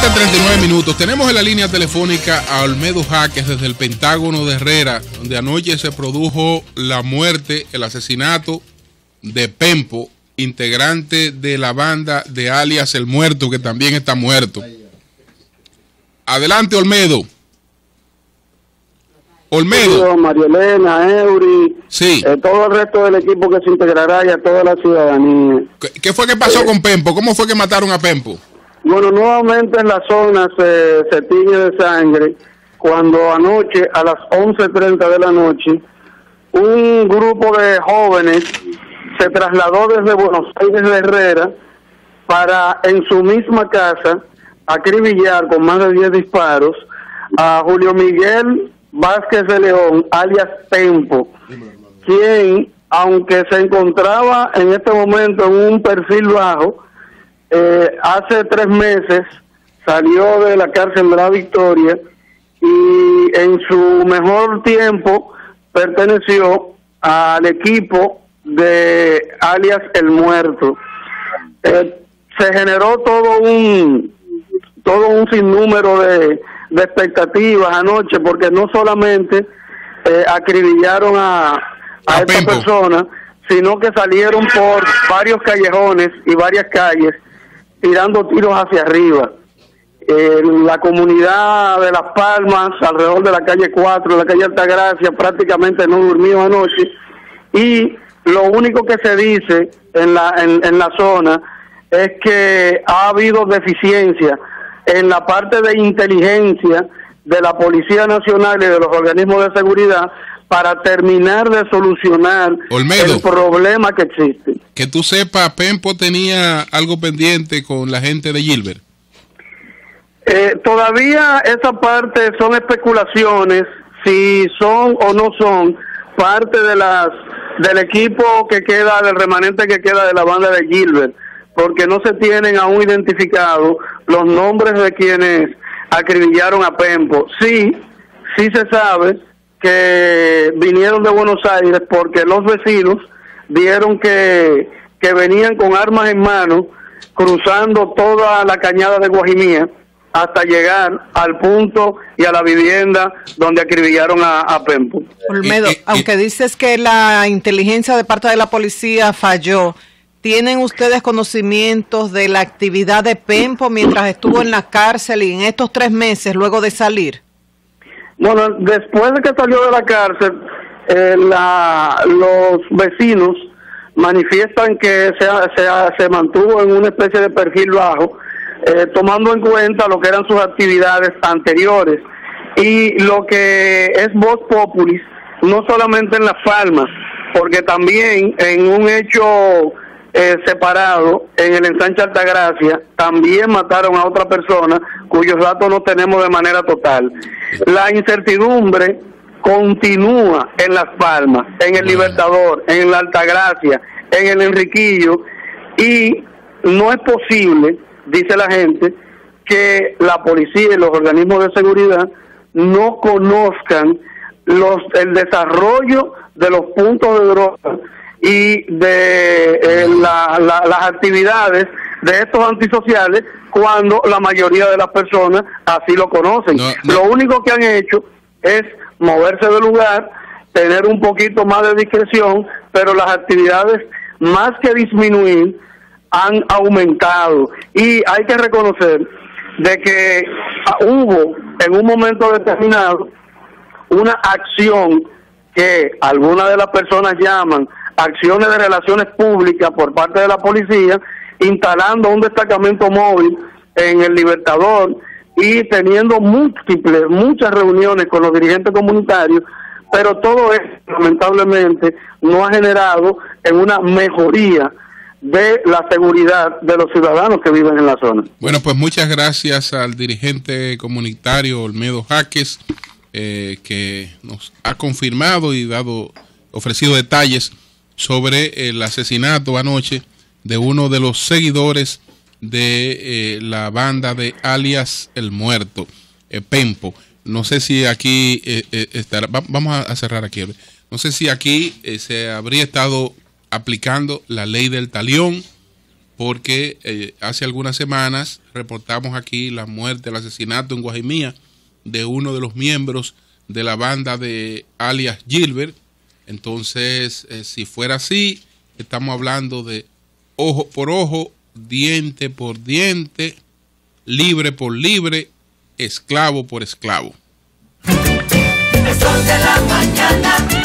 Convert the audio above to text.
7:39. Tenemos en la línea telefónica a Olmedo Jaques desde el Pentágono de Herrera, donde anoche se produjo la muerte, el asesinato de Pempo, integrante de la banda de alias El Muerto, que también está muerto. Adelante, Olmedo. Olmedo. María Elena, Eury, sí. Todo el resto del equipo que se integrará y a toda la ciudadanía. ¿Qué fue que pasó con Pempo? ¿Cómo fue que mataron a Pempo? Bueno, nuevamente en la zona se tiñe de sangre cuando anoche a las 11:30 de la noche un grupo de jóvenes se trasladó desde Buenos Aires de Herrera para en su misma casa acribillar con más de 10 disparos a Julio Miguel Vázquez de León, alias Pempo, quien, aunque se encontraba en este momento en un perfil bajo, hace 3 meses salió de la cárcel de la Victoria y en su mejor tiempo perteneció al equipo de alias El Muerto. Se generó todo un sinnúmero de expectativas anoche, porque no solamente acribillaron a esta persona, sino que salieron por varios callejones y varias calles tirando tiros hacia arriba. La comunidad de Las Palmas, alrededor de la calle 4, la calle Altagracia, prácticamente no durmió anoche, y lo único que se dice en la zona es que ha habido deficiencia en la parte de inteligencia de la Policía Nacional y de los organismos de seguridad para terminar de solucionar Olmedo, el problema que existe. Que tú sepas, Pempo tenía algo pendiente con la gente de Gilbert. Todavía esa parte son especulaciones, si son o no son parte de del equipo que queda, del remanente que queda de la banda de Gilbert, porque no se tienen aún identificados los nombres de quienes acribillaron a Pempo. Sí se sabe que vinieron de Buenos Aires porque los vecinos vieron que venían con armas en mano cruzando toda la cañada de Guajimía hasta llegar al punto y a la vivienda donde acribillaron a Pempo. Olmedo, aunque dices que la inteligencia de parte de la policía falló, ¿tienen ustedes conocimientos de la actividad de Pempo mientras estuvo en la cárcel y en estos 3 meses luego de salir? Bueno, después de que salió de la cárcel, los vecinos manifiestan que se mantuvo en una especie de perfil bajo, tomando en cuenta lo que eran sus actividades anteriores y lo que es vox populis, no solamente en Las Palmas, porque también en un hecho separado en el ensanche Altagracia también mataron a otra persona cuyos datos no tenemos de manera total. La incertidumbre continúa en Las Palmas, en el Libertador, en la Altagracia, en el Enriquillo, y no es posible, dice la gente, que la policía y los organismos de seguridad no conozcan el desarrollo de los puntos de droga y de las actividades de estos antisociales cuando la mayoría de las personas así lo conocen. Lo único que han hecho es moverse del lugar, tener un poquito más de discreción, pero las actividades, más que disminuir, han aumentado. Y hay que reconocer de que hubo en un momento determinado una acción que algunas de las personas llaman acciones de relaciones públicas por parte de la policía, instalando un destacamento móvil en el Libertador y teniendo muchas reuniones con los dirigentes comunitarios, pero todo esto lamentablemente no ha generado en una mejoría de la seguridad de los ciudadanos que viven en la zona. Bueno, pues muchas gracias al dirigente comunitario Olmedo Jaques, que nos ha confirmado y ofrecido detalles sobre el asesinato anoche de uno de los seguidores de la banda de alias El Muerto, Pempo. No sé si aquí estará, vamos a cerrar aquí. No sé si aquí se habría estado aplicando la ley del talión, porque hace algunas semanas reportamos aquí la muerte, el asesinato en Guajimía de uno de los miembros de la banda de alias Gilbert. Entonces, si fuera así, estamos hablando de ojo por ojo, diente por diente, libre por libre, esclavo por esclavo. El sol de la mañana